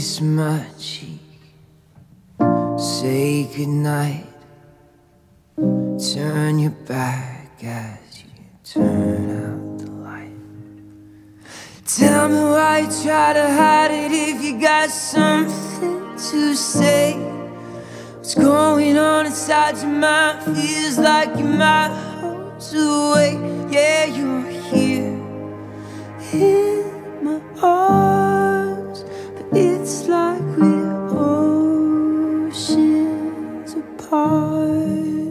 kiss my cheek, say goodnight, turn your back as you turn out the light. Tell me why you try to hide it if you got something to say. What's going on inside your mind feels like you're miles away. Yeah, you're here in my arms, but it's like we're oceans apart.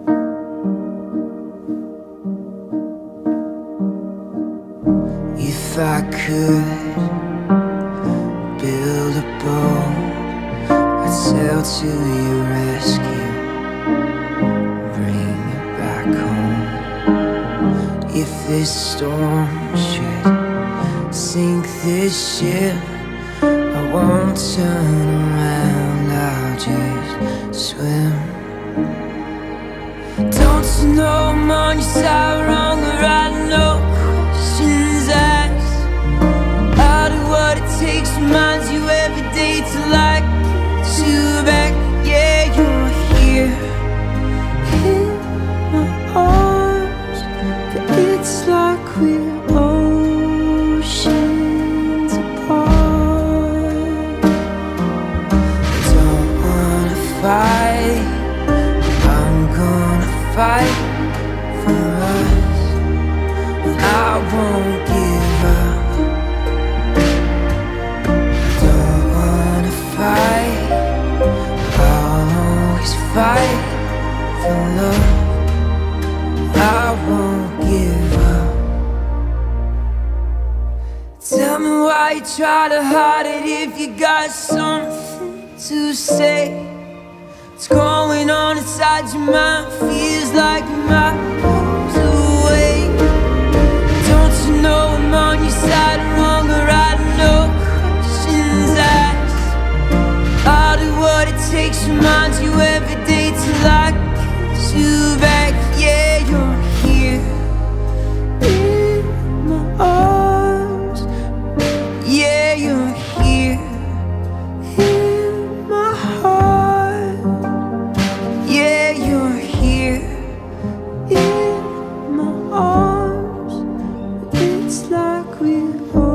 If I could build a boat, I'd sail to your rescue, bring you back home. If this storm should sink this ship, I won't turn around, I'll just swim. Don't you know I'm on your side, wrong or right, no questions asked. I'll do what it takes, reminds you every day till I get you back. Yeah, you're here in my arms, but it's like we're oceans apart. I don't wanna fight, I'm gonna fight for us, and I won't give up. Don't wanna fight, I'll always fight for love, I won't give up. Tell me why you try to hide it if you got something to say. What's going on inside your mind feels like you're miles away. Don't you know I'm on your side, wrong or right, no questions asked. I'll do what it takes, reminds you every day till I get you back. Yeah, you're here in my arms. Yeah, you're here in my heart. Yeah, you're here in my arms. It's like we're